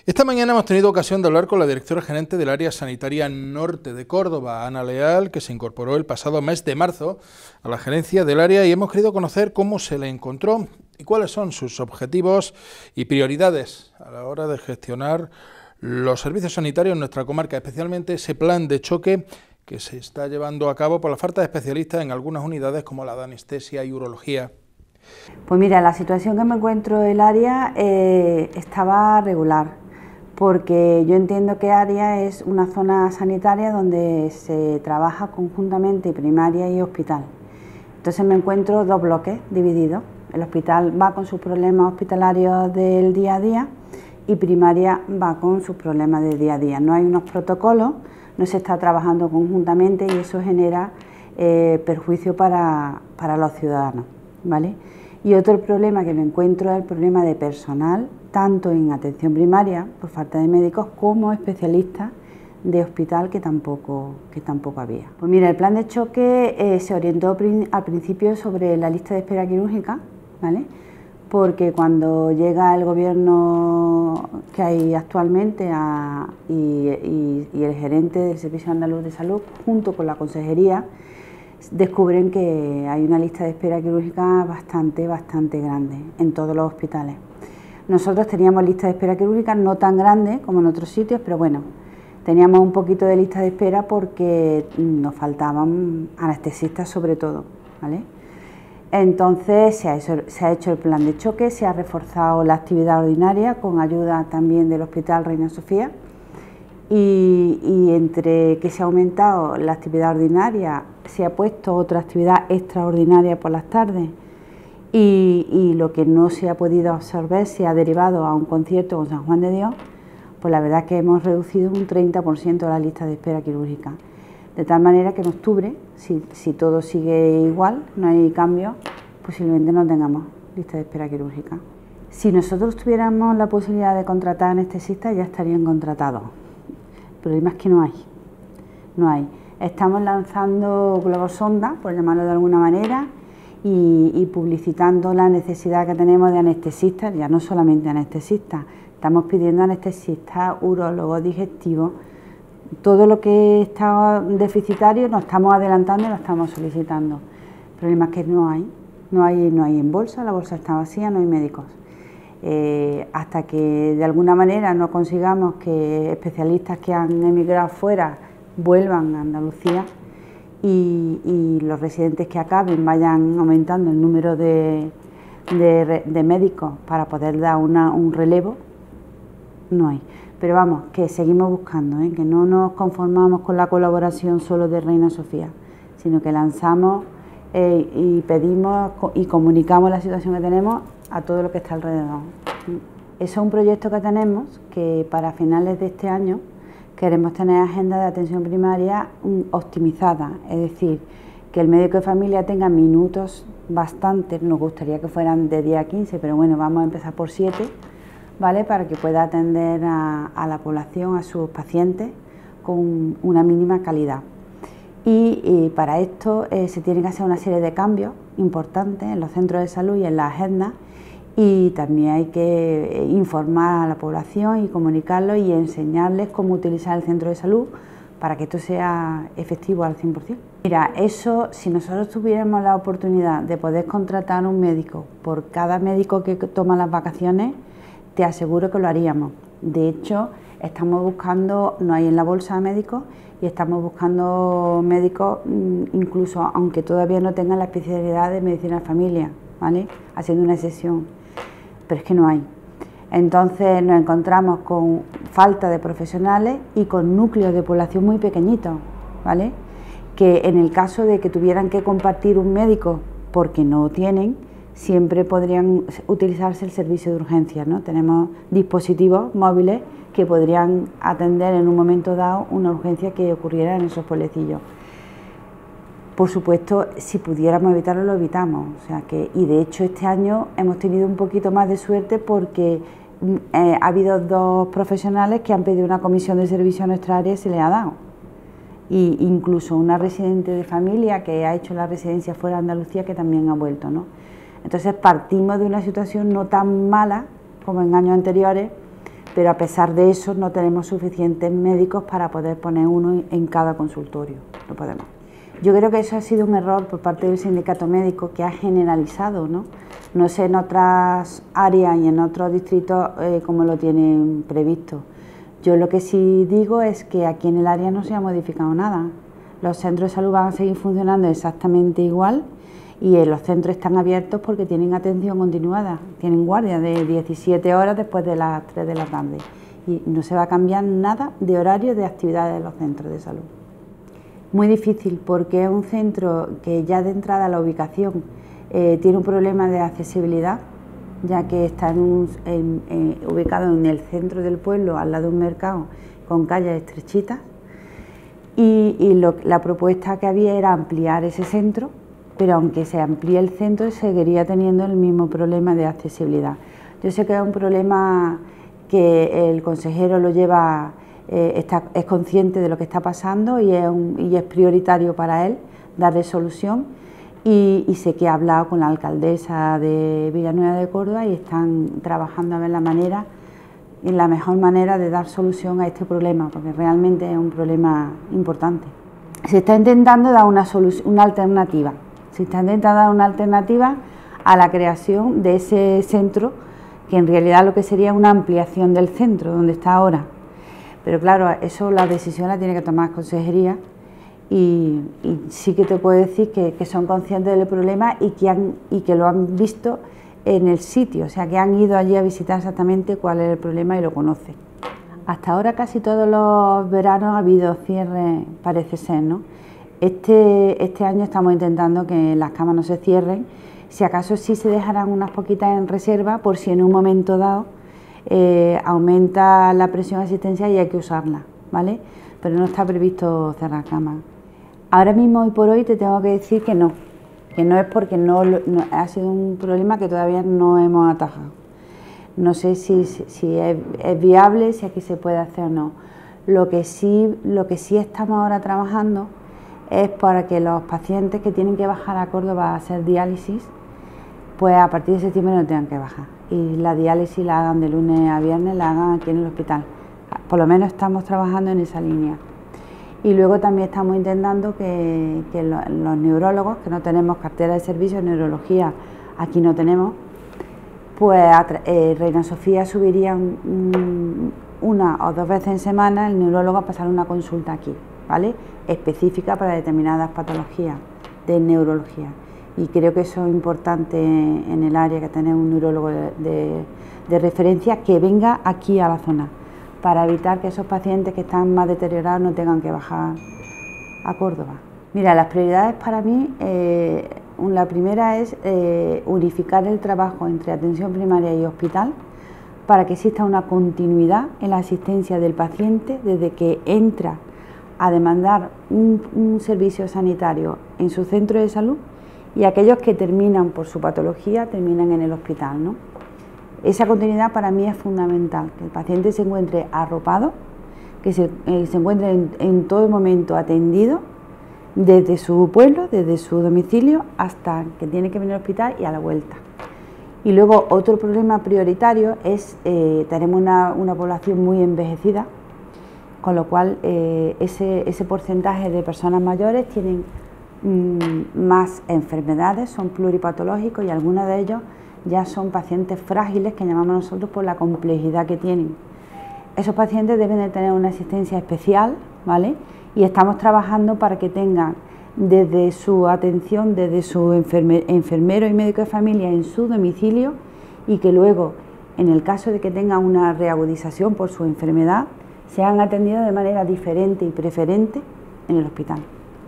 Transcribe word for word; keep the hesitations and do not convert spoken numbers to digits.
Esta mañana hemos tenido ocasión de hablar con la directora gerente del área sanitaria norte de Córdoba, Ana Leal, que se incorporó el pasado mes de marzo a la gerencia del área, y hemos querido conocer cómo se le encontró y cuáles son sus objetivos y prioridades a la hora de gestionar los servicios sanitarios en nuestra comarca, especialmente ese plan de choque que se está llevando a cabo por la falta de especialistas en algunas unidades como la de anestesia y urología. Pues mira, la situación que me encuentro en el área eh, estaba regular, porque yo entiendo que área es una zona sanitaria donde se trabaja conjuntamente primaria y hospital. Entonces me encuentro dos bloques divididos. El hospital va con sus problemas hospitalarios del día a día y primaria va con sus problemas del día a día. No hay unos protocolos, no se está trabajando conjuntamente y eso genera eh, perjuicio para, para los ciudadanos, ¿vale? Y otro problema que me encuentro es el problema de personal, tanto en atención primaria, por falta de médicos, como especialistas de hospital, que tampoco, que tampoco había. Pues mira, el plan de choque eh, se orientó prin al principio sobre la lista de espera quirúrgica, ¿vale? Porque cuando llega el gobierno que hay actualmente a, y, y, y el gerente del Servicio Andaluz de Salud, junto con la consejería, descubren que hay una lista de espera quirúrgica bastante, bastante grande en todos los hospitales. Nosotros teníamos lista de espera quirúrgica no tan grande como en otros sitios, pero bueno, teníamos un poquito de lista de espera porque nos faltaban anestesistas sobre todo, ¿vale? Entonces se ha, hecho, se ha hecho el plan de choque, se ha reforzado la actividad ordinaria con ayuda también del Hospital Reina Sofía y, y entre que se ha aumentado la actividad ordinaria, se ha puesto otra actividad extraordinaria por las tardes y, y lo que no se ha podido absorber se ha derivado a un concierto con San Juan de Dios, pues la verdad es que hemos reducido un treinta por ciento la lista de espera quirúrgica. De tal manera que en octubre, si, si todo sigue igual, no hay cambio, posiblemente no tengamos lista de espera quirúrgica. Si nosotros tuviéramos la posibilidad de contratar anestesistas, ya estarían contratados. El problema es que no hay, no hay. Estamos lanzando globos sonda, por llamarlo de alguna manera, y, y publicitando la necesidad que tenemos de anestesistas, ya no solamente anestesistas, estamos pidiendo anestesistas, urólogos, digestivos. Todo lo que está deficitario nos estamos adelantando y lo estamos solicitando. El problema es que no hay, no hay, no hay en bolsa, la bolsa está vacía, no hay médicos. Eh, hasta que de alguna manera no consigamos que especialistas que han emigrado fuera vuelvan a Andalucía y, y los residentes que acaben vayan aumentando el número de, de, de médicos para poder dar una, un relevo, no hay. Pero vamos, que seguimos buscando, ¿eh? Que no nos conformamos con la colaboración solo de Reina Sofía, sino que lanzamos eh, y pedimos y comunicamos la situación que tenemos a todo lo que está alrededor. Eso es un proyecto que tenemos, que para finales de este año queremos tener agenda de atención primaria optimizada, es decir, que el médico de familia tenga minutos bastantes, nos gustaría que fueran de diez a quince, pero bueno, vamos a empezar por siete, ¿vale? Para que pueda atender a, a la población, a sus pacientes, con una mínima calidad. Y, y para esto eh, se tiene que hacer una serie de cambios importantes en los centros de salud y en la agenda, y también hay que informar a la población y comunicarlo y enseñarles cómo utilizar el centro de salud para que esto sea efectivo al cien por cien. Mira, eso, si nosotros tuviéramos la oportunidad de poder contratar un médico por cada médico que toma las vacaciones, te aseguro que lo haríamos. De hecho, estamos buscando, no hay en la bolsa de médicos, y estamos buscando médicos, incluso aunque todavía no tengan la especialidad de medicina de familia, ¿vale? Haciendo una excepción, pero es que no hay. Entonces nos encontramos con falta de profesionales y con núcleos de población muy pequeñitos, ¿vale? Que en el caso de que tuvieran que compartir un médico porque no tienen, siempre podrían utilizarse el servicio de urgencias, ¿no? Tenemos dispositivos móviles que podrían atender en un momento dado una urgencia que ocurriera en esos pueblecillos. Por supuesto, si pudiéramos evitarlo, lo evitamos. O sea que, y de hecho este año hemos tenido un poquito más de suerte porque eh, ha habido dos profesionales que han pedido una comisión de servicio a nuestra área y se le ha dado. Y incluso una residente de familia que ha hecho la residencia fuera de Andalucía que también ha vuelto, ¿no? Entonces partimos de una situación no tan mala como en años anteriores, pero a pesar de eso no tenemos suficientes médicos para poder poner uno en cada consultorio, no podemos. Yo creo que eso ha sido un error por parte del sindicato médico, que ha generalizado, ¿no? No sé en otras áreas y en otros distritos eh, cómo lo tienen previsto. Yo lo que sí digo es que aquí en el área no se ha modificado nada. Los centros de salud van a seguir funcionando exactamente igual y eh, los centros están abiertos porque tienen atención continuada, tienen guardia de diecisiete horas después de las tres de la tarde y no se va a cambiar nada de horario de actividades de los centros de salud. Muy difícil, porque es un centro que ya de entrada la ubicación eh, tiene un problema de accesibilidad, ya que está en un, en, eh, ubicado en el centro del pueblo, al lado de un mercado, con calles estrechitas, y, y lo, la propuesta que había era ampliar ese centro, pero aunque se amplíe el centro, seguiría teniendo el mismo problema de accesibilidad. Yo sé que es un problema que el consejero lo lleva, eh, está, es consciente de lo que está pasando y es, un, y es prioritario para él darle solución. Y, y sé que ha hablado con la alcaldesa de Villanueva de Córdoba y están trabajando a ver la manera, en la mejor manera de dar solución a este problema, porque realmente es un problema importante. Se está intentando dar una, una alternativa, se está intentando dar una alternativa a la creación de ese centro, que en realidad lo que sería una ampliación del centro donde está ahora. Pero claro, eso la decisión la tiene que tomar consejería. Y, y sí que te puedo decir que, que son conscientes del problema y que, han, y que lo han visto en el sitio, o sea que han ido allí a visitar exactamente cuál es el problema y lo conocen. Hasta ahora casi todos los veranos ha habido cierre, parece ser, ¿no? Este, este año estamos intentando que las camas no se cierren, si acaso sí se dejarán unas poquitas en reserva por si en un momento dado eh, aumenta la presión asistencial y hay que usarla, ¿vale? Pero no está previsto cerrar camas. Ahora mismo, hoy por hoy, te tengo que decir que no, que no es porque no, no ha sido un problema que todavía no hemos atajado. No sé si, si es, es viable, si aquí se puede hacer o no. Lo que sí, lo que sí estamos ahora trabajando es para que los pacientes que tienen que bajar a Córdoba a hacer diálisis, pues a partir de septiembre no tengan que bajar. Y la diálisis la hagan de lunes a viernes, la hagan aquí en el hospital. Por lo menos estamos trabajando en esa línea. Y luego también estamos intentando que, que los, los neurólogos, que no tenemos cartera de servicios de neurología, aquí no tenemos, pues eh, Reina Sofía subiría un, una o dos veces en semana el neurólogo a pasar una consulta aquí, ¿vale? Específica para determinadas patologías de neurología. Y creo que eso es importante en el área, que tener un neurólogo de, de, de referencia que venga aquí a la zona, para evitar que esos pacientes que están más deteriorados no tengan que bajar a Córdoba. Mira, las prioridades para mí, eh, la primera es eh, unificar el trabajo entre atención primaria y hospital para que exista una continuidad en la asistencia del paciente desde que entra a demandar un, un servicio sanitario en su centro de salud y aquellos que terminan por su patología terminan en el hospital, ¿no? Esa continuidad para mí es fundamental, que el paciente se encuentre arropado, que se, eh, se encuentre en, en todo momento atendido, desde su pueblo, desde su domicilio, hasta que tiene que venir al hospital y a la vuelta. Y luego otro problema prioritario es, eh, tenemos una, una población muy envejecida, con lo cual eh, ese, ese porcentaje de personas mayores tienen mmm, más enfermedades, son pluripatológicos y algunos de ellos ya son pacientes frágiles, que llamamos nosotros por la complejidad que tienen. Esos pacientes deben de tener una asistencia especial, ¿vale? Y estamos trabajando para que tengan desde su atención, desde su enferme, enfermero y médico de familia en su domicilio, y que luego, en el caso de que tengan una reagudización por su enfermedad, sean atendidos de manera diferente y preferente en el hospital.